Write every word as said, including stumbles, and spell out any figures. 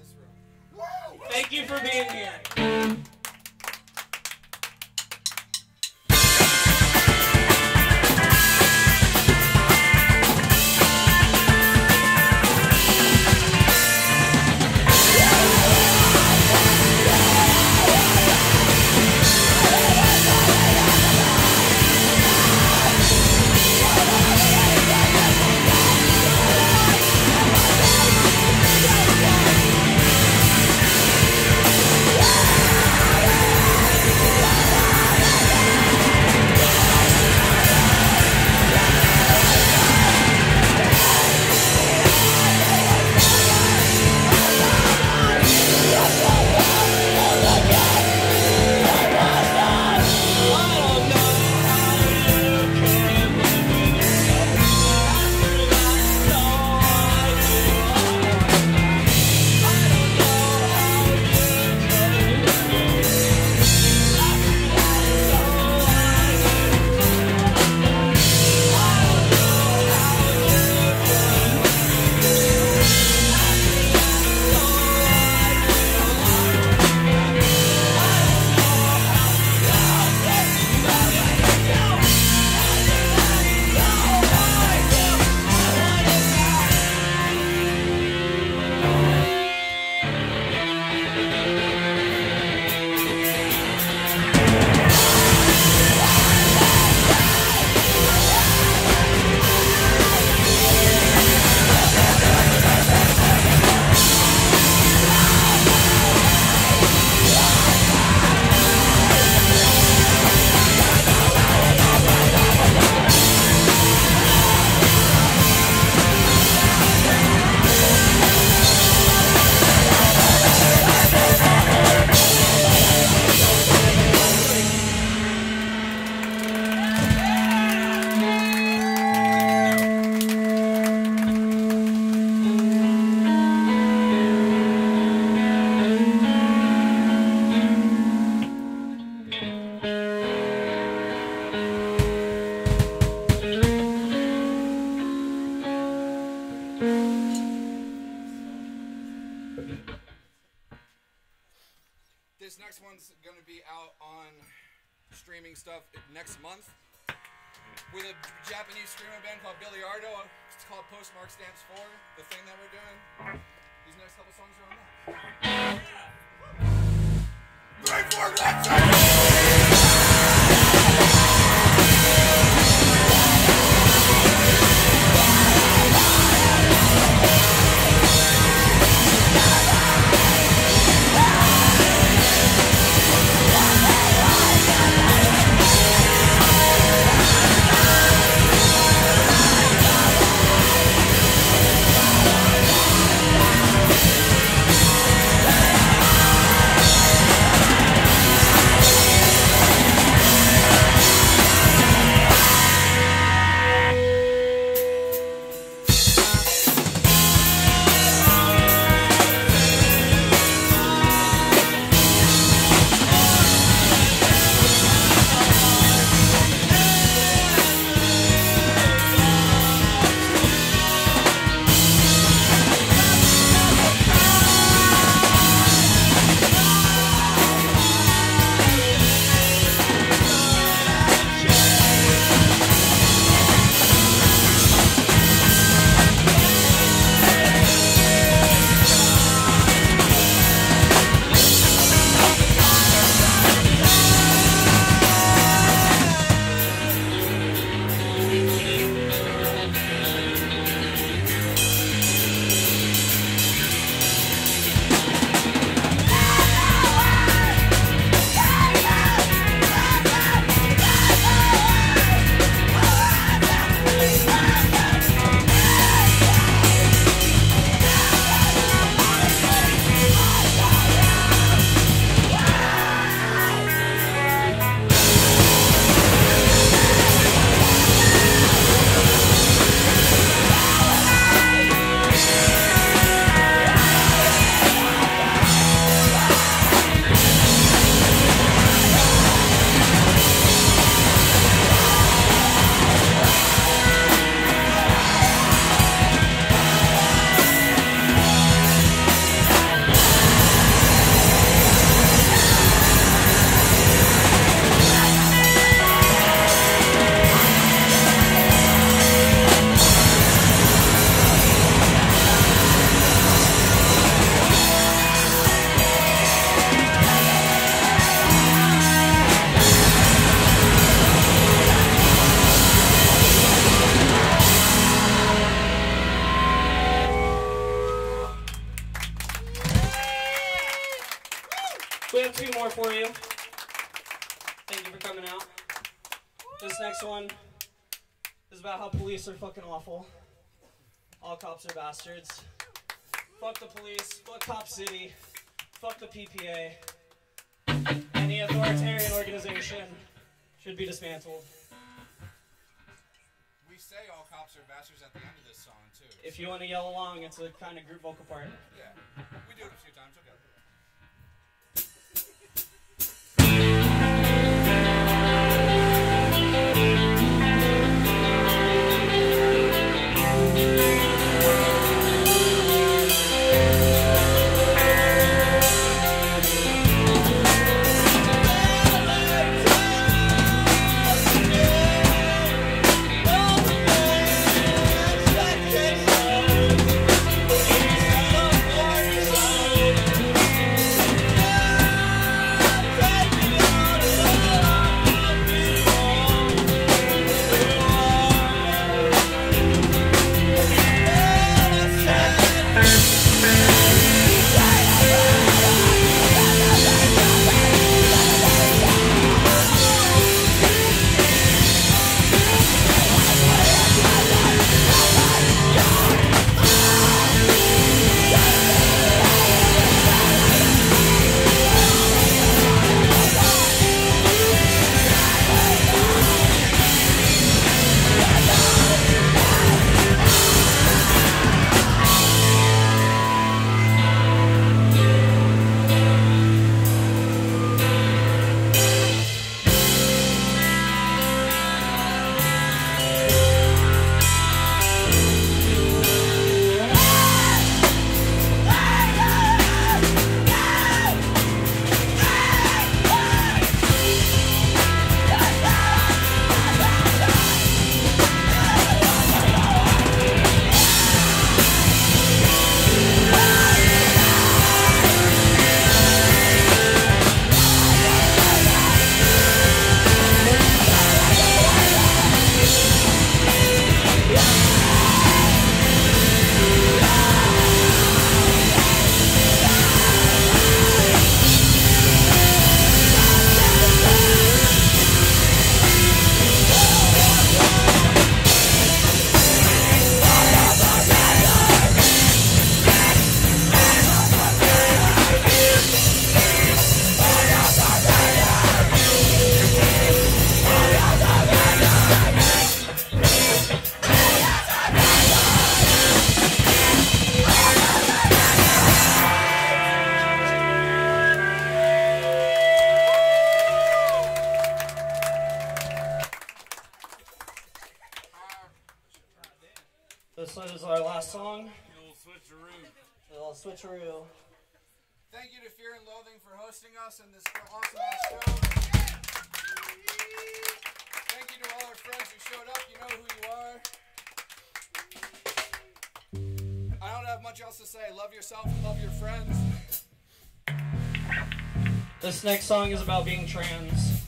this room. Thank you for being here. This next one's going to be out on streaming stuff next month with a Japanese screamo band called Billy Ardo. It's called Postmark Stamps four, the thing that we're doing. These next couple songs are on that. Three, four, one, two! We'll be right back. We have two more for you. Thank you for coming out. This next one is about how police are fucking awful. All cops are bastards. Fuck the police, fuck Cop City, fuck the P P A. Any authoritarian organization should be dismantled. We say all cops are bastards at the end of this song, too. If you want to yell along, it's a kind of group vocal part. Yeah, we do it a few times, okay. This is our last song. A little switcheroo. A little switcheroo. Thank you to Fear and Loathing for hosting us in this awesome ass show. Thank you to all our friends who showed up. You know who you are. I don't have much else to say. Love yourself and love your friends. This next song is about being trans.